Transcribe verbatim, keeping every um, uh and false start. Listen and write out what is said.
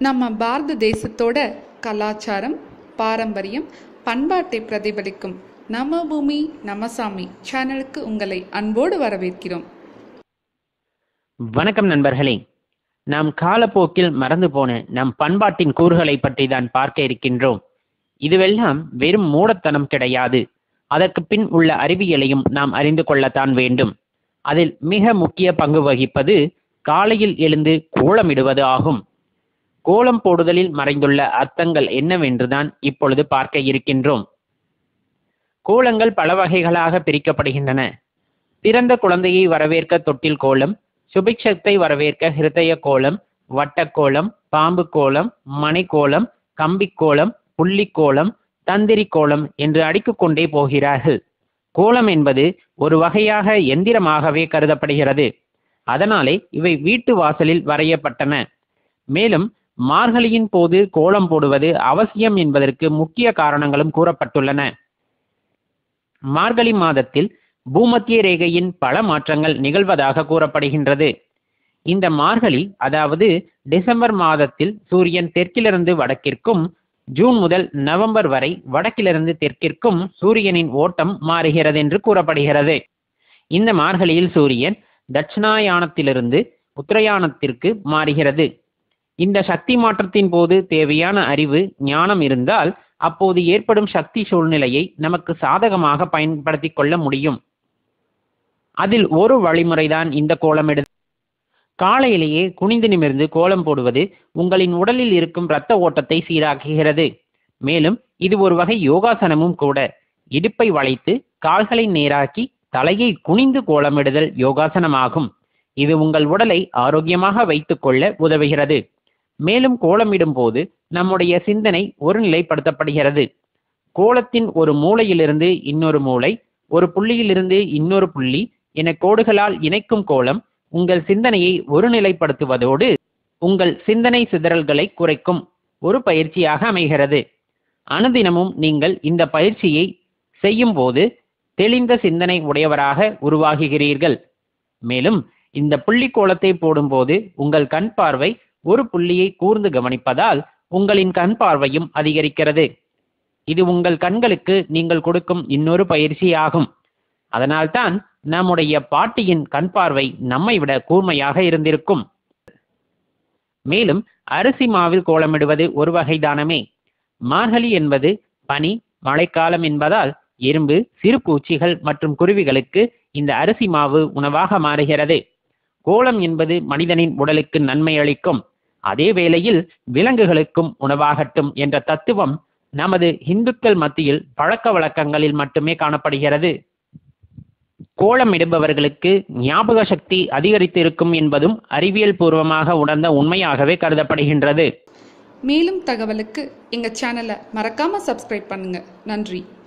நம்ம பாரத தேசத்தோட கலாச்சாரம், பாரம்பரியம், பண்பாட்டை பிரதிபலிக்கும் நம்ம பூமி நம்ம சாமி சேனலுக்கு உங்களை அன்போடு வரவேற்கிறோம். வணக்கம் நண்பர்களே, நாம் காலப்போக்கில் மறந்து போன நம் பண்பாட்டின் கூறுகளை பற்றி தான் பார்க்க இருக்கின்றோம். இதுவெல்லாம் வெறும் மூடத்தனம் கிடையாது. அதற்கு பின் உள்ள அறிவியலையும் நாம் அறிந்து கொள்ளத்தான் வேண்டும். அதில் மிக முக்கிய பங்கு வகிப்பது காலையில் எழுந்து கோலமிடுவது ஆகும். கோலம் போடுதலில் மறைந்துள்ள அர்த்தங்கள் என்னவென்றுதான் இப்பொழுது பார்க்க இருக்கின்றோம். கோலங்கள் பல வகைகளாக பிரிக்கப்படுகின்றன. பிறந்த குழந்தையை வரவேற்க தொட்டில் கோலம், சுபிக்ஷத்தை வரவேற்க ஹிருதய கோலம், வட்டக்கோலம், பாம்பு கோலம், மணிக்கோலம், கம்பிக்கோலம், புள்ளிக்கோலம், தந்திரி கோலம் என்று அடுக்கிக் கொண்டே போகிறார்கள். கோலம் என்பது ஒரு வகையாக எந்திரமாகவே கருதப்படுகிறது. அதனாலே இவை வீட்டு வாசலில் வரையப்பட்டன. மேலும் மார்கழியின் போது கோலம் போடுவது அவசியம் என்பதற்கு முக்கிய காரணங்களும் கூறப்பட்டுள்ளன. மார்கழி மாதத்தில் பூமத்திய ரேகையின் பல மாற்றங்கள் நிகழ்வதாக கூறப்படுகின்றது. இந்த மார்கழி, அதாவது டிசம்பர் மாதத்தில் சூரியன் தெற்கிலிருந்து வடக்கிற்கும், ஜூன் முதல் நவம்பர் வரை வடக்கிலிருந்து தெற்கிற்கும் சூரியனின் ஓட்டம் மாறுகிறது என்று கூறப்படுகிறது. இந்த மார்கழியில் சூரியன் தட்சிணாயானத்திலிருந்து உத்தரயானத்திற்கு மாறுகிறது. இந்த சக்தி மாற்றத்தின் போது தேவையான அறிவு, ஞானம் இருந்தால் அப்போது ஏற்படும் சக்தி சூழ்நிலையை நமக்கு சாதகமாக பயன்படுத்தி கொள்ள முடியும். அதில் ஒரு வழிமுறைதான் இந்த கோலமிடுதல். காலையிலேயே குனிந்து நிமிர்ந்து கோலம் போடுவது உங்களின் உடலில் இருக்கும் இரத்த ஓட்டத்தை சீராக்குகிறது. மேலும் இது ஒரு வகை யோகாசனமும் கூட. இடுப்பை வளைத்து கால்களை நேராக்கி தலையை குனிந்து கோலமிடுதல் யோகாசனமாகும். இது உங்கள் உடலை ஆரோக்கியமாக வைத்துக் கொள்ள உதவுகிறது. மேலும் கோலமிடும் போது நம்முடைய சிந்தனை ஒருநிலைப்படுத்தப்படுகிறது. கோலத்தின் ஒரு மூலையிலிருந்து இன்னொரு மூலை, ஒரு புள்ளியிலிருந்து இன்னொரு புள்ளி என கோடுகளால் இணைக்கும் கோலம் உங்கள் சிந்தனையை ஒருநிலைப்படுத்துவதோடு உங்கள் சிந்தனை சிதறல்களை குறைக்கும் ஒரு பயிற்சியாக அமைகிறது. அனுதினமும் நீங்கள் இந்த பயிற்சியை செய்யும் போது தெளிந்த சிந்தனை உடையவராக உருவாகுகிறீர்கள். மேலும் இந்த புள்ளி கோலத்தை போடும்போது உங்கள் கண் பார்வை ஒரு புள்ளியை கூர்ந்து கவனிப்பதால் உங்களின் கண் பார்வையும் அதிகரிக்கிறது. இது உங்கள் கண்களுக்கு நீங்கள் கொடுக்கும் இன்னொரு பயிற்சியாகும். அதனால்தான் நம்முடைய பாட்டியின் கண் பார்வை நம்மை விட கூர்மையாக இருந்திருக்கும். மேலும் அரிசி மாவில் கோலமிடுவது ஒரு வகைதானமே. மார்கழி என்பது பனி, மழைக்காலம் என்பதால் எறும்பு, சிறு பூச்சிகள் மற்றும் குருவிகளுக்கு இந்த அரிசி மாவு உணவாக மாறுகிறது. கோலம் என்பது மனிதனின் உடலுக்கு நன்மை அளிக்கும், அதே வேளையில் விலங்குகளுக்கும் உணவாகட்டும் என்ற தத்துவம் நமது இந்துக்கள் மத்தியில் பழக்க வழக்கங்களில் மட்டுமே காணப்படுகிறது. கோலமிடுபவர்களுக்கு ஞாபக சக்தி அதிகரித்து இருக்கும் என்பதும் அறிவியல் பூர்வமாக உணர்ந்த உண்மையாகவே கருதப்படுகின்றது. மேலும் தகவலுக்கு எங்க சேனலை மறக்காம சப்ஸ்கிரைப் பண்ணுங்க. நன்றி.